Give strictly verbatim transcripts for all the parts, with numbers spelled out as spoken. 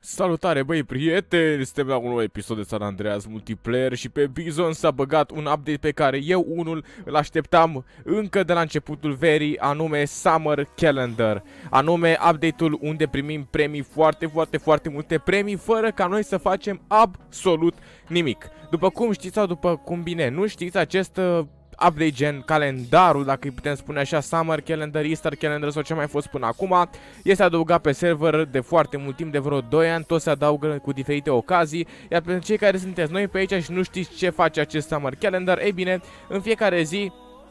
Salutare băi prieteni, suntem la un nou episod de San Andreas Multiplayer și pe Bizon s-a băgat un update pe care eu unul îl așteptam încă de la începutul verii, anume Summer Calendar. Anume update-ul unde primim premii foarte, foarte, foarte multe premii fără ca noi să facem absolut nimic. După cum știți sau după cum bine nu știți, acest uh, update gen calendarul, dacă îi putem spune așa, Summer Calendar, Easter Calendar sau ce mai fost până acum, este adăugat pe server de foarte mult timp, de vreo doi ani, tot se adaugă cu diferite ocazii, iar pentru cei care sunteți noi pe aici și nu știți ce face acest Summer Calendar, ei bine, în fiecare zi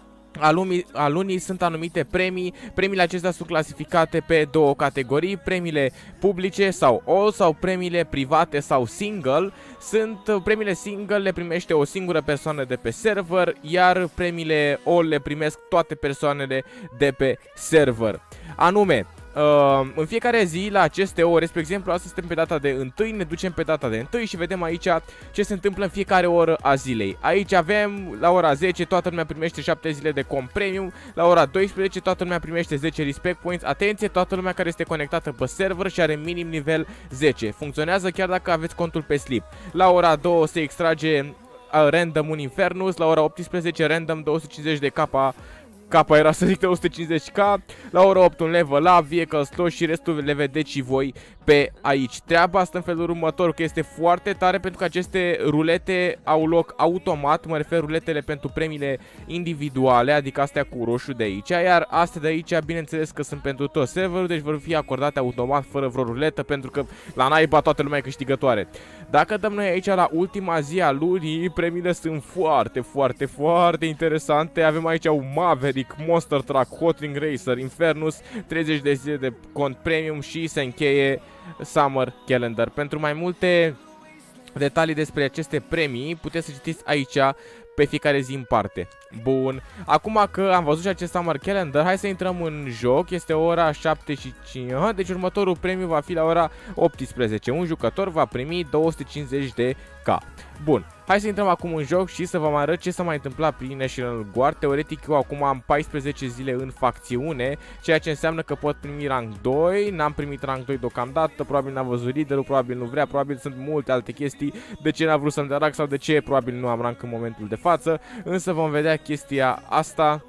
a lunii, a lunii sunt anumite premii. Premiile acestea sunt clasificate pe două categorii: premiile publice sau all sau premiile private sau single. Sunt premiile single le primește o singură persoană de pe server, iar premiile all le primesc toate persoanele de pe server. Anume, Uh, în fiecare zi, la aceste ore, spre exemplu, astăzi suntem pe data de unu, ne ducem pe data de unu și vedem aici ce se întâmplă în fiecare oră a zilei. Aici avem, la ora zece, toată lumea primește șapte zile de comp premium, la ora doisprezece, toată lumea primește zece respect points. Atenție, toată lumea care este conectată pe server și are minim nivel zece. Funcționează chiar dacă aveți contul pe slip. La ora două se extrage random un Infernus, la ora optsprezece random două sute cincizeci de K. Capa era să zic de o sută cincizeci K, la ora opt un level up, vehicle slot și restul le vedeți și voi pe aici. Treaba asta în felul următor, că este foarte tare pentru că aceste rulete au loc automat, mă refer ruletele pentru premiile individuale, adică astea cu roșu de aici, iar astea de aici bineînțeles că sunt pentru tot serverul, deci vor fi acordate automat fără vreo ruletă pentru că la naiba toată lumea e câștigătoare. Dacă dăm noi aici la ultima zi a lunii, premiile sunt foarte, foarte, foarte interesante. Avem aici un Maverick, Monster Truck, Hot Ring Racer, Infernus, treizeci de zile de cont premium și se încheie Summer Calendar. Pentru mai multe detalii despre aceste premii puteți să citiți aici pe fiecare zi în parte. Bun, acum că am văzut și acest Summer Calendar, hai să intrăm în joc. Este ora șapte și cinci, deci următorul premiu va fi la ora optsprezece. Un jucător va primi două sute cincizeci de K. Bun, hai să intrăm acum în joc și să vă mai arăt ce s-a mai întâmplat prin National Guard. Teoretic eu acum am paisprezece zile în facțiune, ceea ce înseamnă că pot primi rang doi. N-am primit rang doi deocamdată, probabil n-am văzut liderul, probabil nu vrea, probabil sunt multe alte chestii de ce n-a vrut să-mi dea rang sau de ce probabil nu am rang în momentul de față. Însă vom vedea chestia asta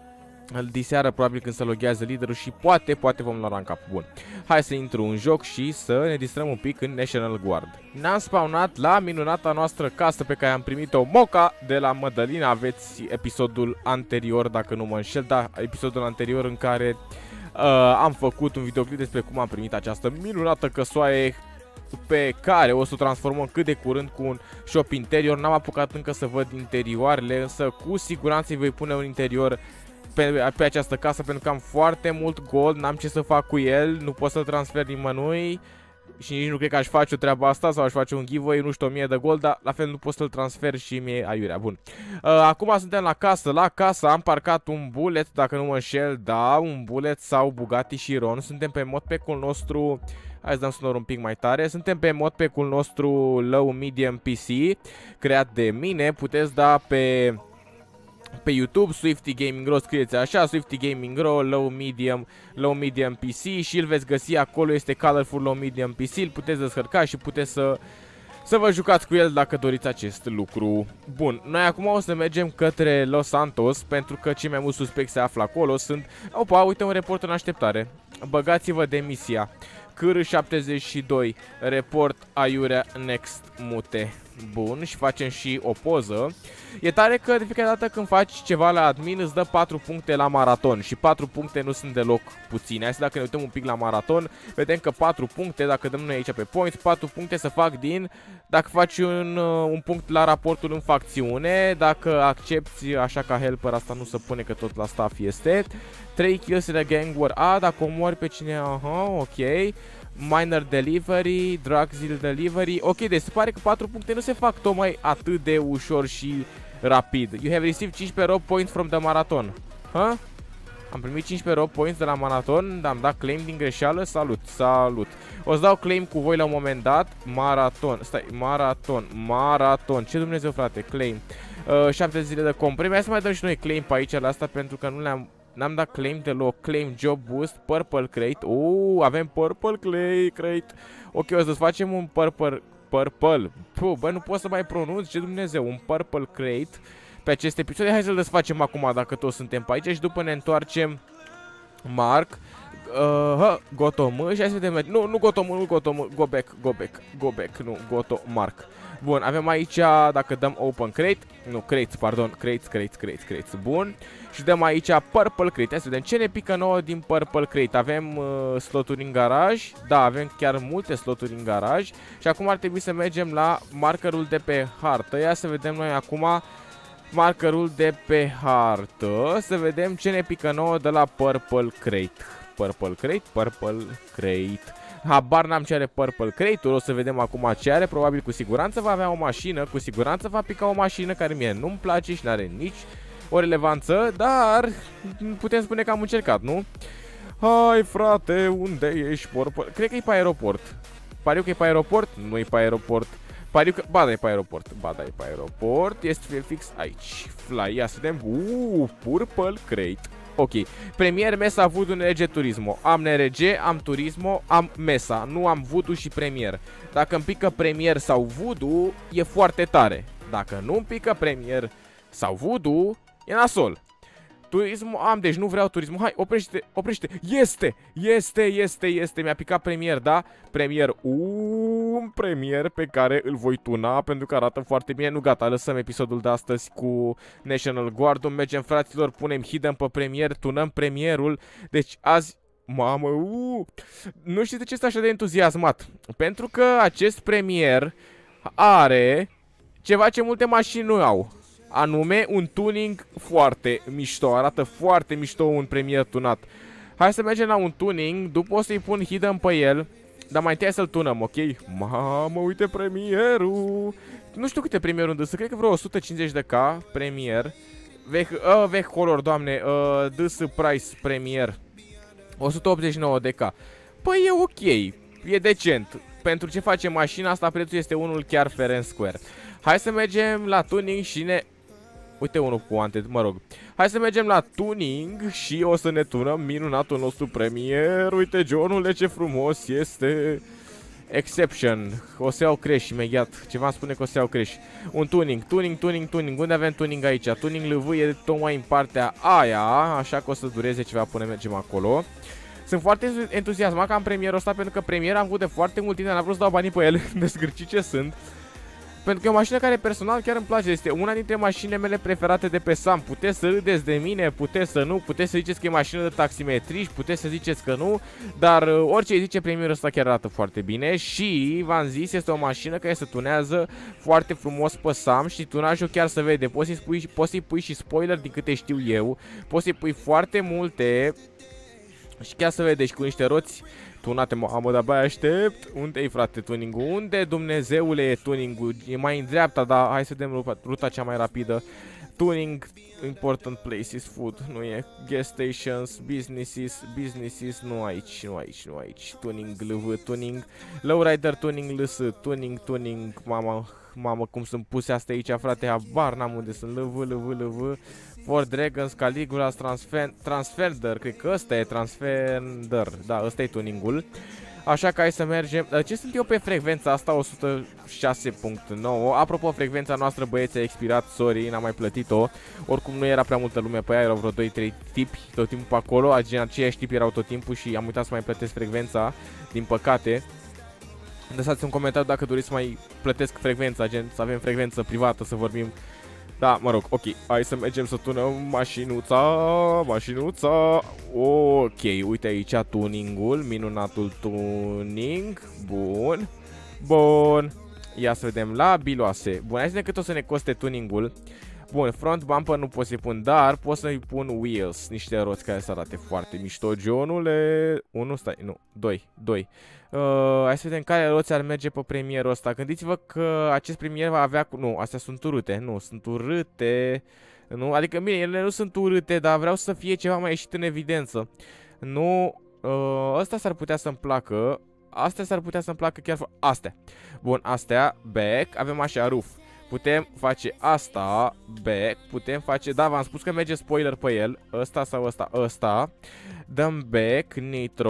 diseară, probabil când se loghează liderul și poate, poate vom lua rank up. Bun, hai să intru în joc și să ne distrăm un pic în National Guard. Ne-am spawnat la minunata noastră casă pe care am primit-o Moca de la Mădălina. Aveți episodul anterior, dacă nu mă înșel, da, episodul anterior în care uh, am făcut un videoclip despre cum am primit această minunată căsoaie pe care o să o transformăm cât de curând cu un shop interior. N-am apucat încă să văd interioarele, însă cu siguranță îi voi pune un interior Pe, pe această casă pentru că am foarte mult gold, n-am ce să fac cu el, nu pot să-l transfer nimănui și nici nu cred că aș face o treabă asta sau aș face un giveaway, nu știu, o mie de gold, dar la fel nu pot să-l transfer și mie aiurea. Bun, uh, acum suntem la casă, la casă am parcat un bullet, dacă nu mă înșel, da, un bullet sau Bugatti Chiron. Suntem pe modpack-ul nostru, hai să dăm sonor un pic mai tare, suntem pe modpack-ul nostru Low Medium P C, creat de mine. Puteți da pe pe YouTube, Swifty Gaming Ro, scrieți așa, Swifty Gaming Ro, Low Medium, Low Medium P C și îl veți găsi acolo, este Colorful Low Medium P C, îl puteți descărca și puteți să, să vă jucați cu el dacă doriți acest lucru. Bun, noi acum o să mergem către Los Santos pentru că cei mai mulți suspecți se află acolo, sunt... Opa, uite un report în așteptare, băgați-vă demisia. C R șaptezeci și doi, report aiurea next mute. Bun, și facem și o poză. E tare că de fiecare dată când faci ceva la admin îți dă patru puncte la maraton și patru puncte nu sunt deloc puține. Hai să dacă ne uităm un pic la maraton, vedem că patru puncte, dacă dăm noi aici pe points, patru puncte se fac din, dacă faci un, un punct la raportul în facțiune, dacă accepti așa ca helper, asta nu se pune că tot la staff este, trei kills in a gang war, a, dacă omori pe cine, aha, ok. Minor delivery, drug deal delivery. Ok, deci se pare că patru puncte nu se fac tocmai atât de ușor și rapid. You have received cincisprezece raw points from the marathon. Huh? Am primit cincisprezece raw points de la maraton, am dat claim din greșeală. Salut, salut. O să dau claim cu voi la un moment dat. Maraton, stai, maraton, maraton. Ce Dumnezeu, frate, claim. uh, șapte zile de comprime. Hai să mai dăm și noi claim pe aici la asta pentru că nu le-am N-am dat claim deloc. Claim job boost, purple crate. Uuu, avem purple clay crate. Ok, o să facem un purple... Purple. Puh, bă, nu pot să mai pronunț, ce Dumnezeu. Un purple crate pe acest episod. Hai să-l desfacem acum dacă toți suntem pe aici și după ne întoarcem. Mark. Uh, Gotom. Și hai să vedem. Nu, nu Gotom, nu Gotom. Go back, go back, go back. Nu, Gotom, Mark. Bun, avem aici, dacă dăm open crate, nu, crates, pardon, crates, crates, crates, crates, bun. Și dăm aici purple crate, hai să vedem ce ne pică nouă din purple crate. Avem uh, sloturi în garaj, da, avem chiar multe sloturi în garaj. Și acum ar trebui să mergem la markerul de pe hartă. Ia să vedem noi acum markerul de pe hartă, să vedem ce ne pică nouă de la purple crate. Purple crate, purple crate. Habar n-am ce are purple crate-ul, o să vedem acum ce are, probabil cu siguranță va avea o mașină, cu siguranță va pica o mașină care mie nu-mi place și n-are nici o relevanță, dar putem spune că am încercat, nu? Hai frate, unde ești purple? Cred că e pe aeroport. Pariu că e pe aeroport? Nu e pe aeroport. Pariu că... Ba, da, e pe aeroport. Ba, da, e pe aeroport. Este fix aici. Fly, ia să vedem. Uuu, purple crate. Ok, Premier, Mesa, Voodoo, N R G, Turismo. Am N R G, am Turismo, am Mesa. Nu am Voodoo și Premier. Dacă îmi pică Premier sau Voodoo, e foarte tare. Dacă nu îmi pică Premier sau Voodoo, e nasol. Turismo am, deci nu vreau Turismo. Hai, oprește, oprește. Este, este, este, este. Mi-a picat Premier, da? Premier, un Premier pe care îl voi tuna pentru că arată foarte bine. Nu, gata, lăsăm episodul de astăzi cu National Guard. Mergem, fraților, punem hidden pe Premier, tunăm Premierul. Deci azi... Mamă, uu, nu știu de ce sunt așa de entuziasmat. Pentru că acest Premier are ceva ce multe mașini nu au. Anume, un tuning foarte mișto. Arată foarte mișto un Premier tunat. Hai să mergem la un tuning. După o să-i pun hidden pe el. Dar mai întâi să-l tunăm, ok? Mamă, uite Premierul. Nu știu câte Premierul îndăsă. Cred că vreo o sută cincizeci de K Premier. Veh, uh, veh color, doamne. uh, D S Price Premier o sută optzeci și nouă de K. Păi e ok. E decent. Pentru ce face mașina asta, prețul este unul chiar fair and square. Hai să mergem la tuning și ne... Uite unul cu ante, mă rog. Hai să mergem la tuning și o să ne tunăm minunatul nostru Premier. Uite, Johnule, ce frumos este. Exception. O să iau crash imediat. Ceva îmi spune că o să iau crash. Un tuning, tuning, tuning, tuning. Unde avem tuning aici? Tuning L V e tocmai în partea aia. Așa că o să dureze ceva până mergem acolo. Sunt foarte entuziasmat că am Premierul ăsta pentru că Premier am avut de foarte mult timp, dar n-am vrut să dau banii pe el. Desgârcit ce sunt. Pentru că e o mașină care personal chiar îmi place. Este una dintre mașinile mele preferate de pe Sam. Puteți să râdeți de mine, puteți să nu, puteți să ziceți că e mașină de taximetriști, puteți să ziceți că nu. Dar orice zice, Premierul ăsta chiar arată foarte bine. Și, v-am zis, este o mașină care se tunează foarte frumos pe Sam. Și tunajul chiar se vede. Poți să-i pui, poți să-i pui și spoiler din câte știu eu. Poți să-i pui foarte multe. Și chiar se vede și cu niște roți tunate. Mamă, de-abia aștept. Unde-i, frate, tuning-ul? Unde, Dumnezeule, e tuning-ul? E mai în dreapta, dar hai să vedem ruta cea mai rapidă. Tuning, important places, food, nu e. Gas stations, businesses, businesses, nu aici, nu aici, nu aici. Tuning, L V, tuning, lowrider, tuning, L S, tuning, tuning, mamă, mamă, cum sunt puse astea aici, frate, habar n-am unde sunt. L V, L V, L V. Ford Dragons, Caligula, transfer, Transferder, cred că ăsta e Transferder, da, ăsta e tuningul. Așa că hai să mergem. Ce sunt eu pe frecvența asta? o sută șase punct nouă. Apropo, frecvența noastră, băieți, a expirat, sorry, n-am mai plătit-o. Oricum nu era prea multă lume pe ea, erau vreo doi trei tipi tot timpul pe acolo. Aceiași tipi erau tot timpul și am uitat să mai plătesc frecvența, din păcate. Lăsați un comentariu dacă doriți să mai plătesc frecvența, gen să avem frecvență privată, să vorbim. Da, mă rog, ok, hai să mergem să tunăm mașinuța, mașinuța. Ok, uite aici tuningul, minunatul tuning. Bun, bun. Ia să vedem la biloase. Bun, hai să vedem cât o să ne coste tuningul. Bun, front bumper nu pot să-i pun, dar pot să-i pun wheels, niște roți care să arate foarte mișto, Johnule. unu, stai, nu, doi, doi. Uh, hai să vedem care roți ar merge pe Premierul ăsta. Gândiți-vă că acest Premier va avea cu... Nu, astea sunt urâte, nu, sunt urâte. Nu, adică bine, ele nu sunt urâte, dar vreau să fie ceva mai ieșit în evidență. Nu, uh, ăsta s-ar putea să-mi placă. Astea s-ar putea să-mi placă chiar... Astea. Bun, astea, back, avem așa, roof. putem face asta, back, putem face, da, v-am spus că merge spoiler pe el, ăsta sau ăsta, ăsta, dăm back, nitro,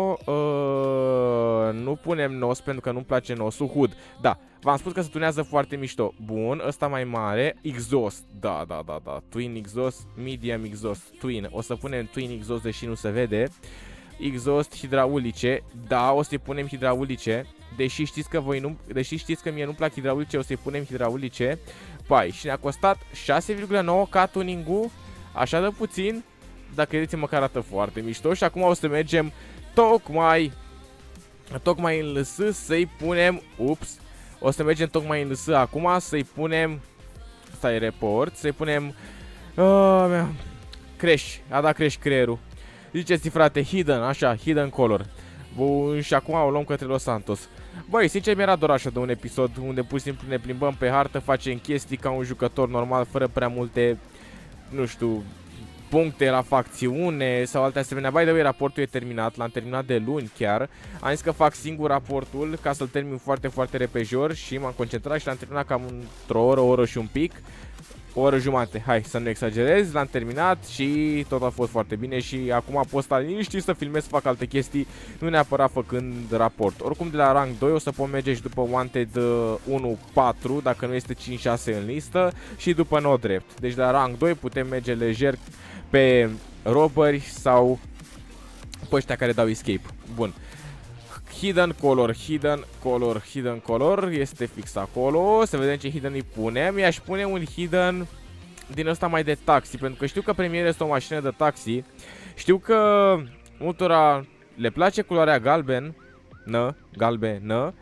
uh, nu punem nos pentru că nu-mi place nosul, hood, da, v-am spus că se tunează foarte mișto, bun, ăsta mai mare, exhaust, da, da, da, da, twin exhaust, medium exhaust, twin, o să punem twin exhaust deși nu se vede, exhaust hidraulice, da, o să-i punem hidraulice, deși știți că voi nu, deși știți că mie nu-mi plac hidraulice, o să-i punem hidraulice. Pai, și ne-a costat șase virgulă nouă ca tuning-ul, așa de puțin, dar credeți-mă că arată foarte mișto. Și acum o să mergem tocmai, tocmai în L S să-i punem, ups, o să mergem tocmai în L S acum să-i punem, stai report, să-i punem, uh, crash, a dat crash creierul. Ziceți frate, hidden, așa, hidden color. Bun, și acum o luăm către Los Santos. Băi, sincer mi-era doar așa de un episod unde pur și simplu ne plimbăm pe hartă, facem chestii ca un jucător normal, fără prea multe, nu știu, puncte la facțiune sau alte asemenea. By the way, raportul e terminat, l-am terminat de luni chiar. Am zis că fac singur raportul ca să-l termin foarte, foarte repejor și m-am concentrat și l-am terminat cam într-o oră, o oră și un pic. O oră jumate, hai să nu exagerez, l-am terminat și tot a fost foarte bine și acum pot sta liniștit să filmez, să fac alte chestii, nu neapărat făcând raport. Oricum de la rank doi o să pot merge și după Wanted unu patru, dacă nu este cinci șase în listă, și după no drept. Deci de la rank doi putem merge lejer pe robberi sau pe ăștia care dau escape. Bun. Hidden color, hidden color, hidden color, este fix acolo, să vedem ce hidden îi punem. I-aș pune un hidden din ăsta mai de taxi, pentru că știu că Premiere este o mașină de taxi. Știu că multora le place culoarea galben, nă, galbenă.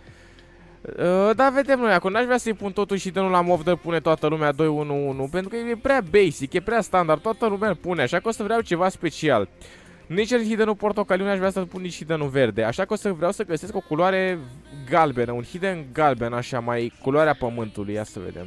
Uh, dar vedem noi, acum n-aș vrea să-i pun totuși hidden-ul la mov de pune toată lumea doi unu unu, pentru că e prea basic, e prea standard, toată lumea îl pune, așa că o să vreau ceva special. Nici în hidden-ul portocaliu n-aș vrea să-l pun nici hidden-ul verde, așa că o să vreau să găsesc o culoare galbenă, un hidden galben, așa, mai culoarea pământului, ia să vedem.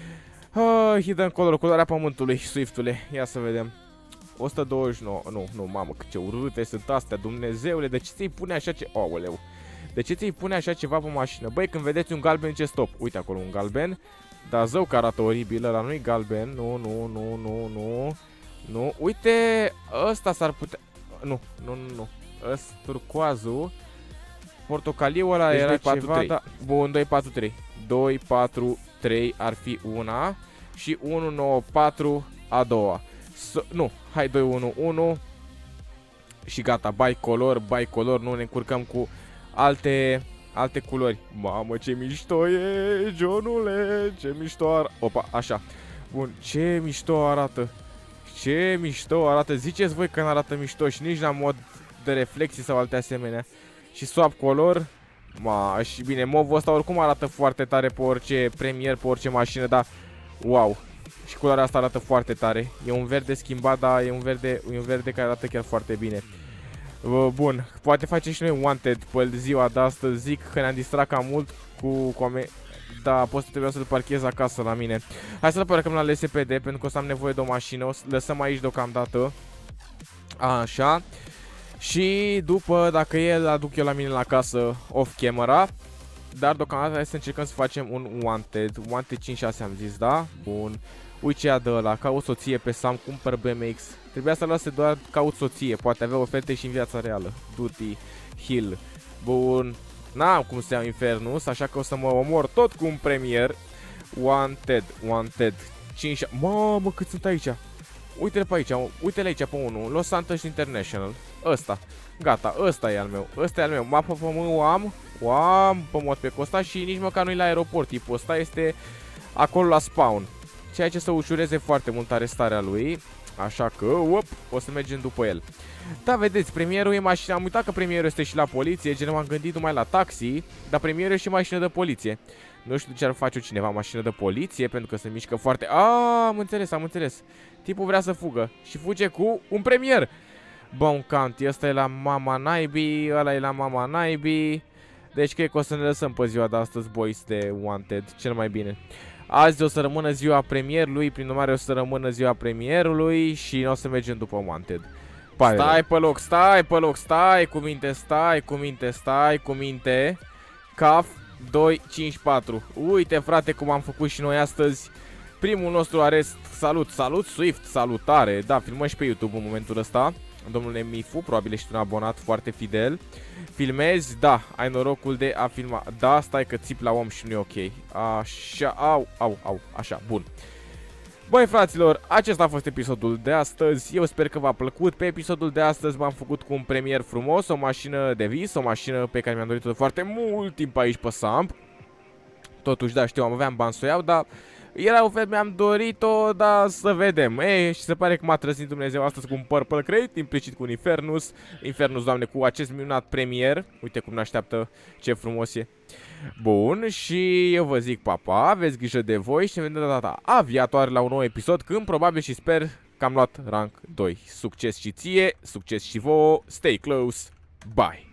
Uh, hidden color, culoarea pământului, Swiftule, ia să vedem. o sută douăzeci și nouă, nu, nu, mamă, ce urâte sunt astea, Dumnezeule, de ce ți-i pune așa ce... Aoleu, de ce ți-i pune așa ceva pe mașină? Băi, când vedeți un galben, ce stop, uite acolo un galben, dar zău că arată oribil, ăla nu-i galben, nu, nu, nu, nu, nu, nu, uite, ăsta s-ar putea... Nu, nu, nu, nu. Ăsta turcoazul. Portocaliul ăla deci era ceva, da. Bun, doi patru trei. doi patru trei ar fi una. Și unu nouă patru a doua. So, nu, hai doi unu unu. Și gata, bicolor, bicolor. Nu ne încurcăm cu alte, alte culori. Mamă, ce mișto e, Johnule. Ce mișto arată. Opa, așa. Bun, ce mișto arată. Ce mișto arată, ziceți voi că n-arată mișto și nici la mod de reflexii sau alte asemenea. Și swap color, ma, și bine, movul ăsta oricum arată foarte tare pe orice premier, pe orice mașină, dar wow. Și culoarea asta arată foarte tare, e un verde schimbat, dar e un verde, e un verde care arată chiar foarte bine. Bun, poate face și noi Wanted pe ziua de astăzi, zic că ne-am distrat cam mult cu comentarii. Da, pot să trebuia să-l parchez acasă la mine. Hai să-l parcăm la L S P D, pentru că o să am nevoie de o mașină. O să lăsăm aici deocamdată. Așa. Și după, dacă e, îl aduc eu la mine la casă off camera. Dar deocamdată hai să încercăm să facem un Wanted. Wanted cinci șase am zis, da? Bun. Uite ce de ăla, caut soție pe Sam, cumpăr B M X. Trebuia să lase doar caut soție, poate avea oferte și în viața reală. Duty Hill. Bun. N-am cum să iau Infernus, așa că o să mă omor tot cu un premier. Wanted, Wanted cinci... Mamă, cât sunt aici. Uite-le pe aici, uite-le aici pe unul. Los Santos International. Ăsta, gata, ăsta e al meu. Ăsta e al meu, mapă pe mână o am. O am pe mod pe costa și nici măcar nu-i la aeroport. Tipul ăsta este acolo la spawn, ceea ce să ușureze foarte mult arestarea lui. Așa că, op, o să mergem după el. Da, vedeți, premierul e mașina. Am uitat că premierul este și la poliție. Gen, m-am gândit numai la taxi. Dar premierul e și mașină de poliție. Nu știu ce ar face cineva, mașină de poliție, pentru că se mișcă foarte... A, am înțeles, am înțeles. Tipul vrea să fugă și fuge cu un premier. Bun, County, ăsta e la mama naibii, ăla e la mama naibii. Deci cred că o să ne lăsăm pe ziua de astăzi, boys, de Wanted, cel mai bine. Azi o să rămână ziua premierului, prin urmare o să rămână ziua premierului și nu o să mergem după Wanted. Pare stai pe loc, stai pe loc, stai cu minte, stai cu minte, stai cu minte. Caf, doi cinci patru. Uite frate cum am făcut și noi astăzi primul nostru arest. Salut, salut Swift, salutare. Da, filmăm și pe YouTube în momentul ăsta. Domnule Mifu, probabil ești un abonat foarte fidel. Filmezi? Da, ai norocul de a filma. Da, stai că țip la om și nu e ok. Așa, au, au, au, așa, bun. Băi fraților, acesta a fost episodul de astăzi. Eu sper că v-a plăcut. Pe episodul de astăzi m-am făcut cu un premier frumos, o mașină de vis, o mașină pe care mi-am dorit-o de foarte mult timp aici pe Samp. Totuși, da, știu, am aveam bani să o iau, dar era un fel, mi-am dorit-o, dar să vedem. E, și se pare că m-a trăznit Dumnezeu astăzi cu un Purple Crate, implicit cu un Infernus. Infernus, doamne, cu acest minunat premier. Uite cum ne așteaptă, ce frumos e. Bun, și eu vă zic papa, aveți grijă de voi și ne vedem data a viitoare la un nou episod, când probabil și sper că am luat rank doi. Succes și ție, succes și vouă, stay close, bye!